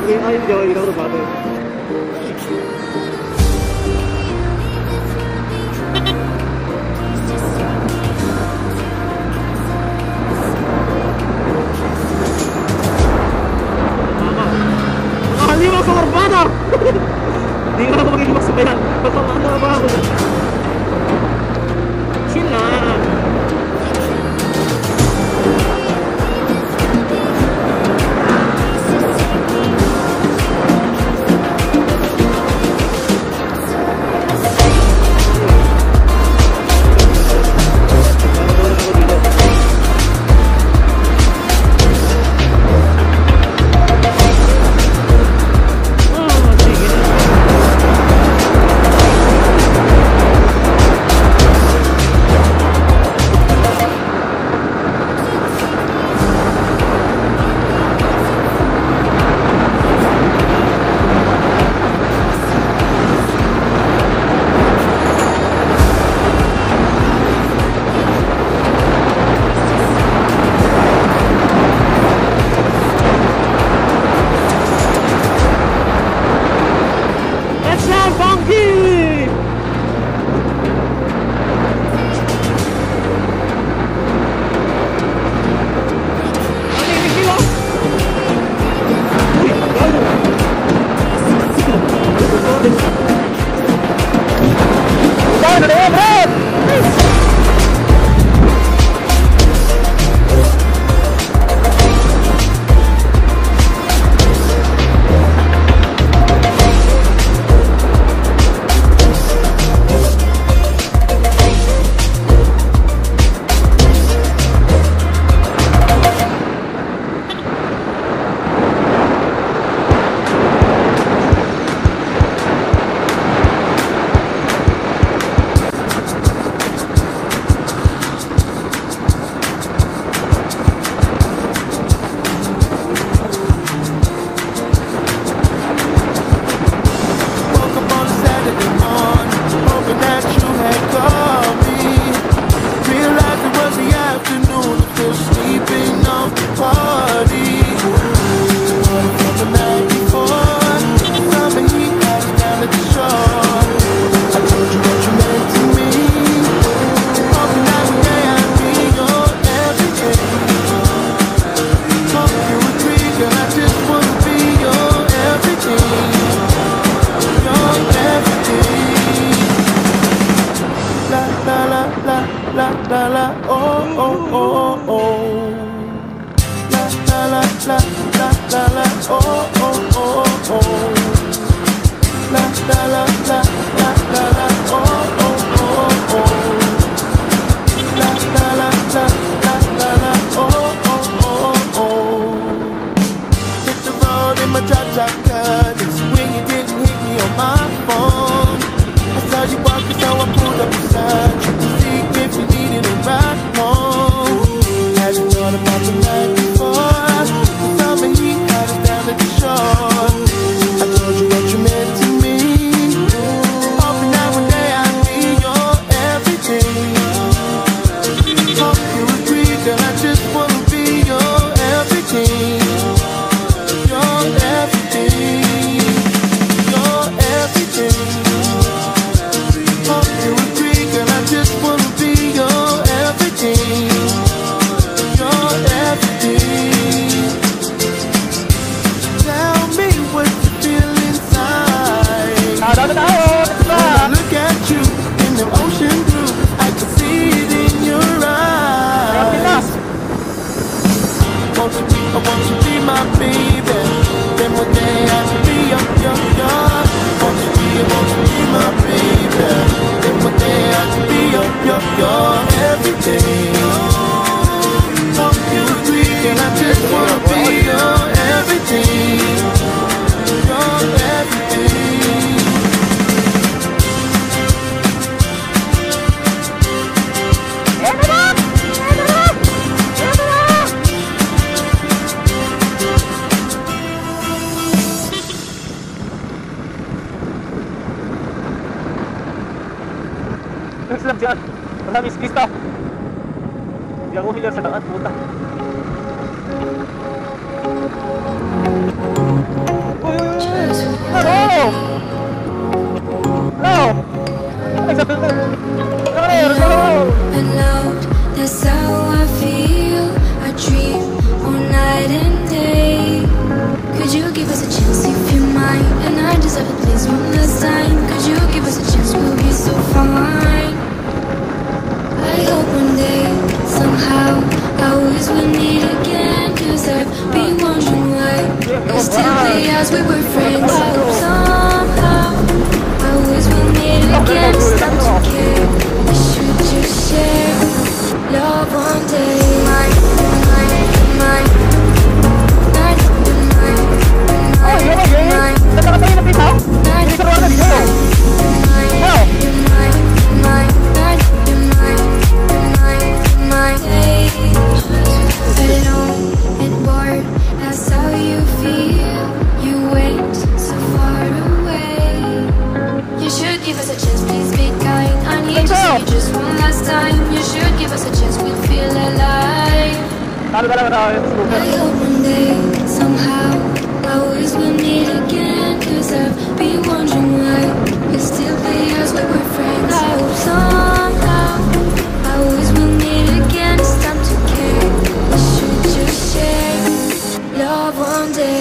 Ayun, Joey, ikaw rin bago. Halima sa Corbana! Hindi nga ako magiging magsabayan. Pagpapakanda ba ako? Chill lang. Lang dyan. Maraming skis to. Hindi ako hilang sa daan, puta. you give us a chance if you might? And I just have a place one last time. Could you give us a chance? We'll be so fine. I hope one day, somehow, I always will meet again. Cause I've been wondering why we still play as we were friends. I hope somehow, I always will meet again. Stop to care, we should just share love one day. Oh, iya lagi. Tetap kayo na pitaw. Hindi ka ruwan na dito. Wow. Alone and bored, that's how you feel. You went so far away. You should give us a chance, please be kind. I need to see you just one last time. You should give us a chance, we'll feel alive. I hope one day, somehow, I always will meet again. Cause I've been wondering why we still play as we were friends. I hope somehow, I always will meet again. It's time to care, we should just share love one day.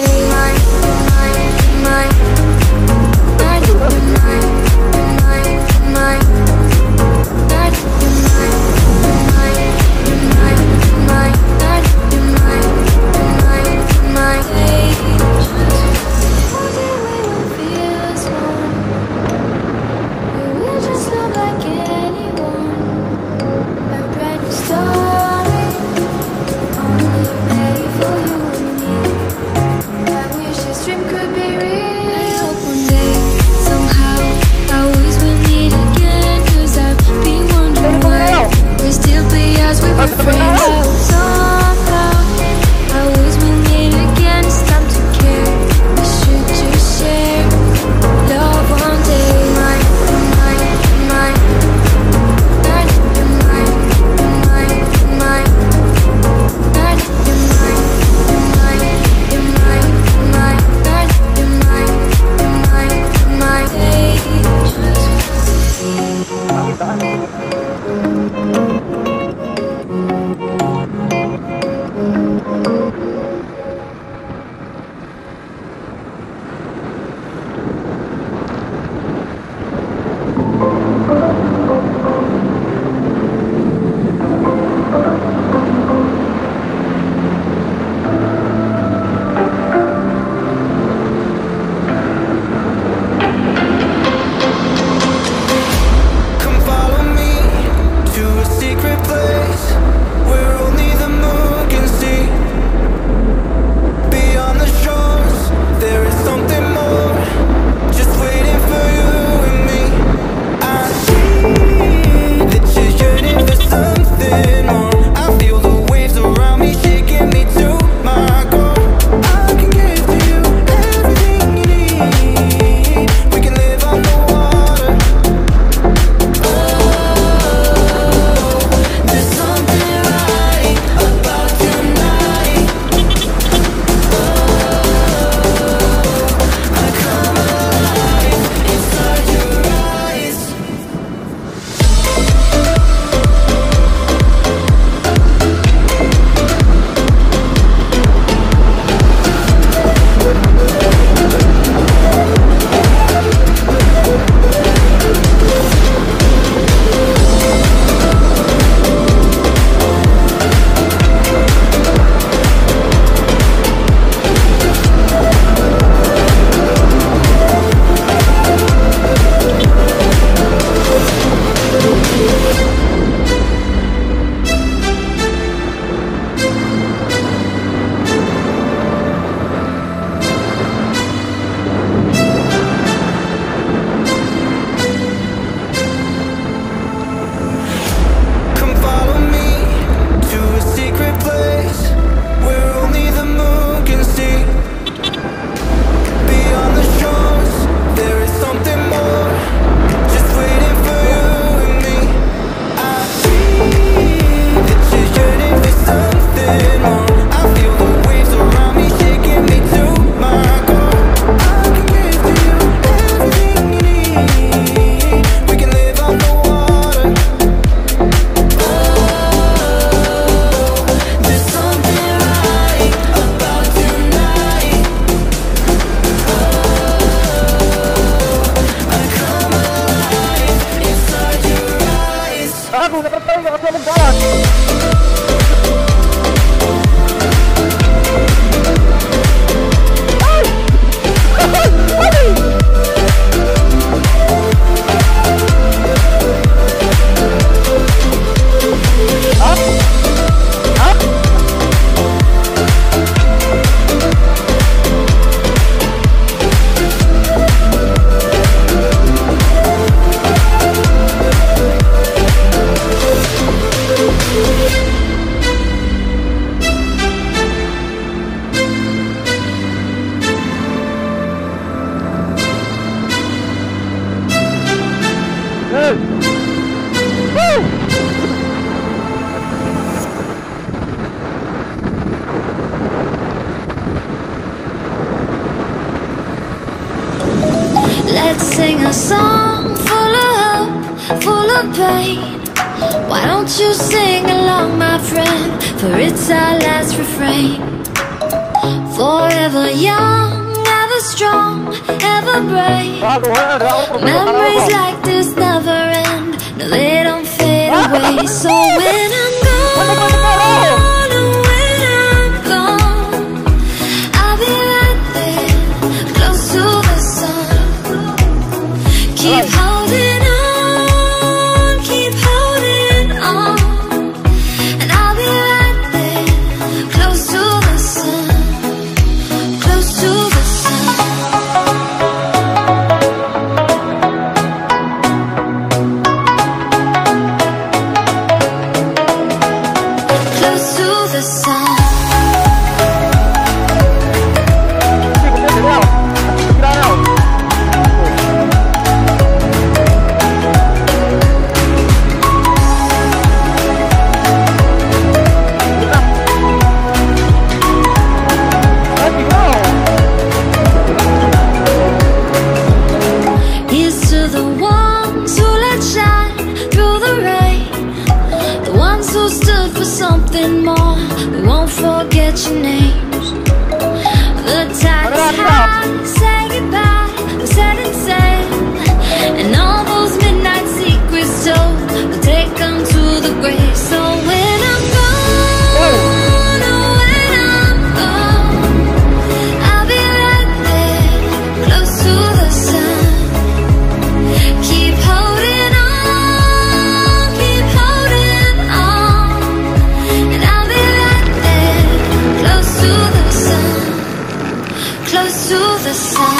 Let's sing a song full of hope, full of pain. Why don't you sing along, my friend? For it's our last refrain. Forever young, ever strong, ever brave. Memories like this never end. No, they don't fade away. So when I'm gone, when I'm gone, I'll be right there, close to the sun. Keep holding on, keep holding on, and I'll be right there, close to the sun, close to the sun. Close to the sun. Here's to the ones who let shine through the rain, the ones who stood for something more. We won't forget your names. The tide is high, say goodbye, we're setting sail, and all those midnight secrets told, we'll take them to the grave. So when I'm gone, oh, when I'm gone, I'll be right there, close to the sun. Keep holding on, keep holding on, and I'll be right there, close to the sun, close to the sun.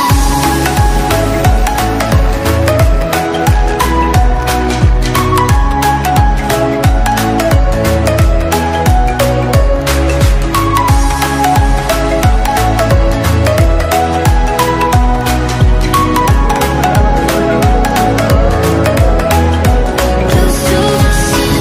Close to the sun.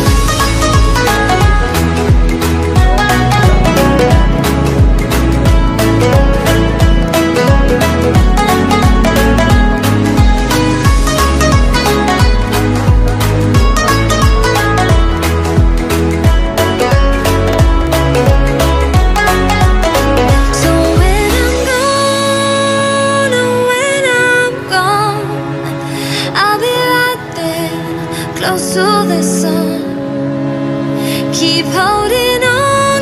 So when I'm gone, oh, when I'm gone, I'll be right there, close to the sun. Keep holding on,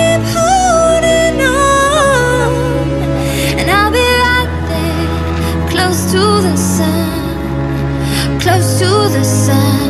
and I'll be right there, close to the sun, close to the sun.